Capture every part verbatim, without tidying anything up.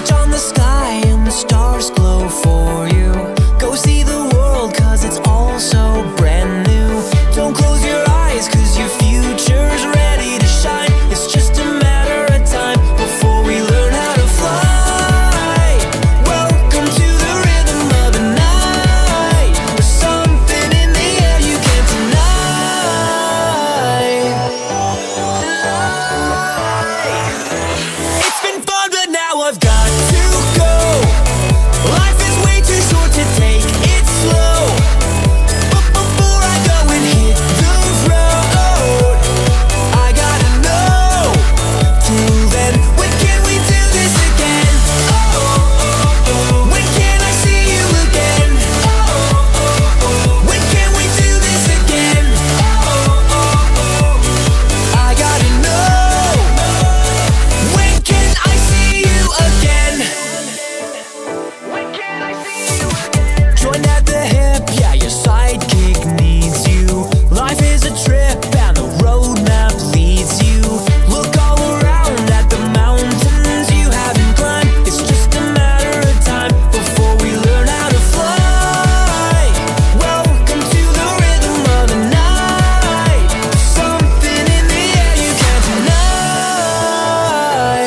Reach on the sky and the stars glow for you. Go see the world, cause it's all so brand new. Don't close your eyes, cause your future's ready to shine. It's just a matter of time before we learn how to fly. Welcome to the rhythm of the night. There's something in the air you can't deny. It's been fun, but now I've got to go. Life is way too short to take it slow. But before I go and hit the road, I gotta know. Till then, when can we do this again? Oh, when can I see you again? Oh, when can we do this again? Oh, I gotta know. When can I see you again? When can I see you again? Join at the hip, yeah, your sidekick needs you. Life is a trip and the roadmap leads you. Look all around at the mountains you haven't climbed. It's just a matter of time before we learn how to fly. Welcome to the rhythm of the night. Something in the air you can't deny.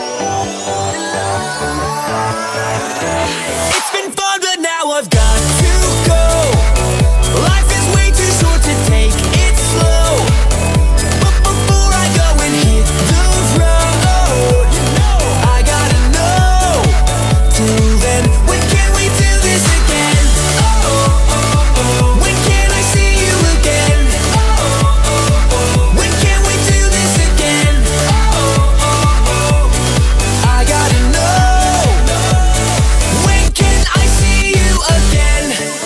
It's been fun, but now I've got to go. Life is way too short to take it slow. But before I go and hit the road, I gotta know. Till then, when can we do this again? Oh, when can I see you again? Oh, when can we do this again? Oh, I gotta know. When can I see you again?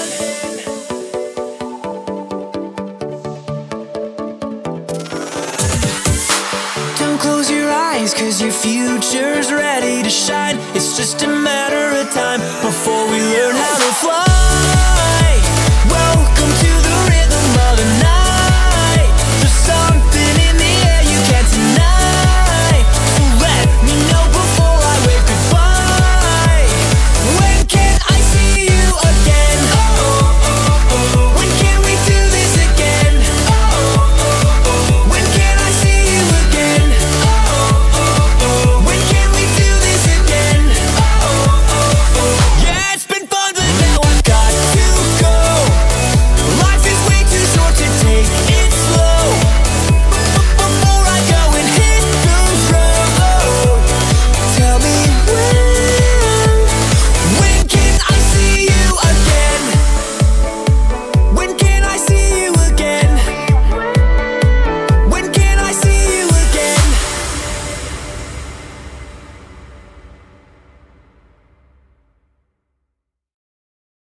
Don't close your eyes, cause your future's ready to shine. It's just a matter of time before we learn how to fly.